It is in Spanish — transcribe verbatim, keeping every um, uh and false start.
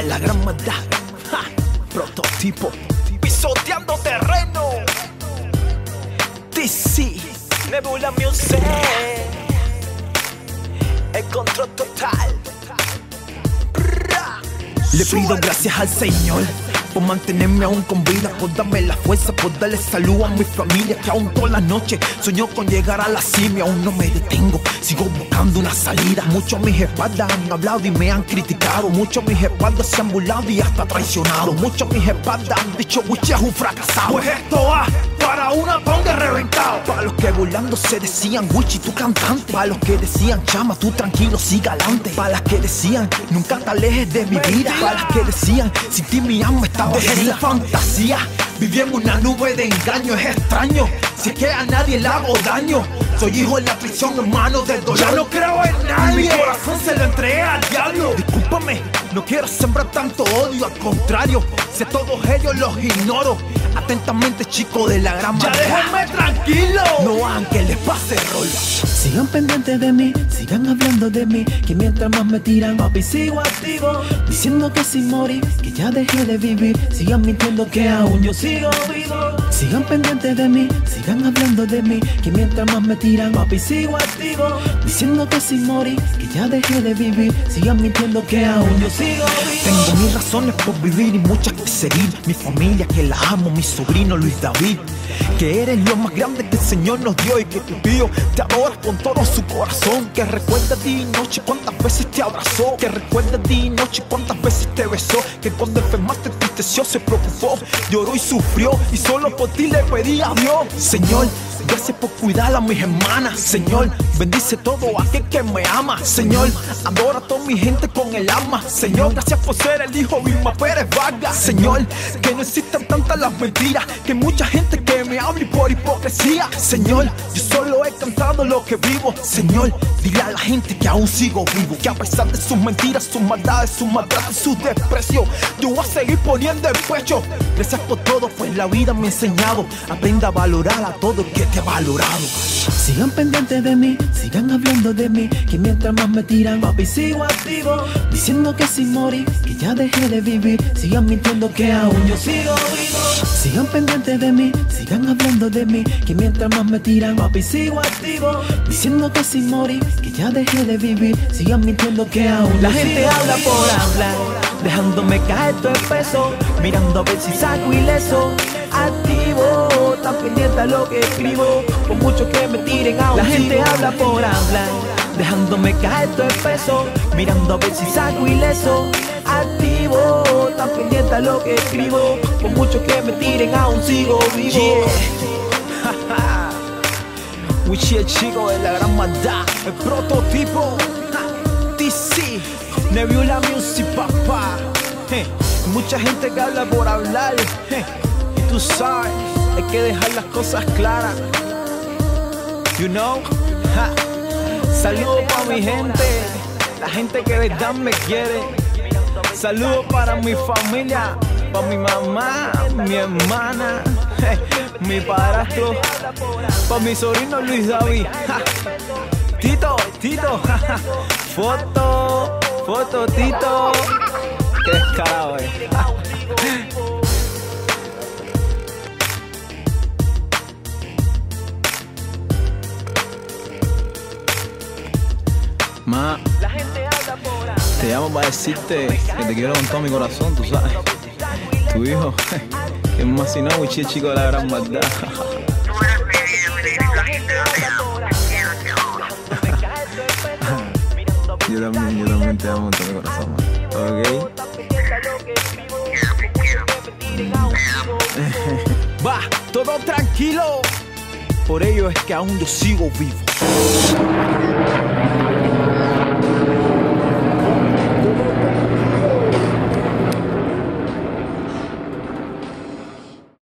de la gran maldad. Ja, prototipo, pisoteando terreno. D C, Nebula Music, el control total. Le pido gracias al Señor por mantenerme aún con vida, por darme la fuerza, por darle salud a mi familia, que aún todas las noches soñó con llegar a la cima. Aún no me detengo, sigo buscando una salida. Muchos a mis espaldas han hablado y me han criticado. Muchos a mis espaldas se han burlado y hasta traicionado. Muchos a mis espaldas han dicho Wichi es un fracasado. Pues esto va para una tonga reventado. Para los que burlándose decían Wichi tu cantante. Para los que decían chama tú tranquilo siga adelante. Para las que decían nunca te alejes de mi vida. Para las que decían sin ti mi alma está vacía. Dejé esa fantasía, viví en una nube de engaño. Es extraño, si es que a nadie le hago daño. Soy hijo en la prisión, hermano del dolor. Ya no creo en nadie, mi corazón se lo entregué al diablo. Discúlpame, no quiero sembrar tanto odio. Al contrario, si a todos ellos los ignoro. Atentamente, chico de la gran maldad. Ya déjenme tranquilo, no hagan que les pase rol. Sigan pendientes de mí, sigan hablando de mí, que mientras más me tiran, papi, sigo activo. Diciendo que sin morir, que ya dejé de vivir. Sigan mintiendo que aún yo sigo vivo. Sigan pendientes de mí, sigan hablando de mí, que mientras más me tiran, papi, sigo activo. Diciendo que sin morir, que ya dejé de vivir. Sigan mintiendo que aún yo sigo vivo. Tengo mis razones por vivir y muchas que seguir. Mi familia que la amo, mi sobrino Luis David, que eres lo más grande que el Señor nos dio y que tu tío te adora con todo su corazón. Que recuerda día y noche cuántas veces te abrazó. Que recuerda día y noche cuántas veces te besó. Que cuando enfermaste entristeció, se preocupó, lloró y sufrió, y solo por ti le pedí a Dios. Señor, gracias por cuidar a mis hermanas. Señor, bendice todo aquel que me ama. Señor, adora a toda mi gente con el alma. Señor, gracias por ser el hijo de Vilma Pérez Vargas. Señor, que no existan tantas las mentiras, que mucha gente que me habla y por hipocresía. Señor, yo solo he cantado lo que vivo. Señor, dile a la gente que aún sigo vivo, que a pesar de sus mentiras, sus maldades, sus maltratos, sus desprecios, yo voy a seguir poniendo el pecho. Gracias por todo, pues la vida me ha enseñado. Aprenda a valorar a todo el que te ha valorado. Sigan pendientes de mí, sigan hablando de mí, que mientras más me tiran, papi, sigo activo. Diciendo que sin morir, que ya dejé de vivir. Sigan mintiendo que aún yo sigo vivo. Sigan pendientes de mí, sigan hablando de mí, que mientras más me tiran, papi, sigo activo. Diciendo que sin morir, que ya dejé de vivir. Sigan mintiendo que aún La yo gente sigo habla vivo. por hablar, dejándome caer todo el peso, mirando a ver si saco ileso. Activo, tan pendiente a lo que escribo, por mucho que me tiren aún. La gente habla por hablar, dejándome caer todo el peso, mirando a ver si saco ileso. Activo, tan pendiente a lo que escribo, por mucho que me tiren aún sigo vivo. Yeah. Wichi el chico de la gran maldad, el prototipo. D C, Nebula Music, papá. Hey, mucha gente que habla por hablar. Hey, y tú sabes, hay que dejar las cosas claras. You know? Ja. Saludos para mi gente, la gente que de verdad me quiere. Saludos para mi familia, para mi mamá, mi hermana, hey, mi padrastro, para mi sobrino Luis David. Ja. Tito, Tito, ja, ja. Foto, foto, Tito. Qué descarado, eh. Ma, te llamo para decirte que te quiero con todo mi corazón, tú sabes. Tu hijo, que es más si no, Wichi el chico de la gran maldad. Yo también, yo también te amo con todo mi corazón, ma. ¿Ok? Va, todo tranquilo. Por ello es que aún yo sigo vivo.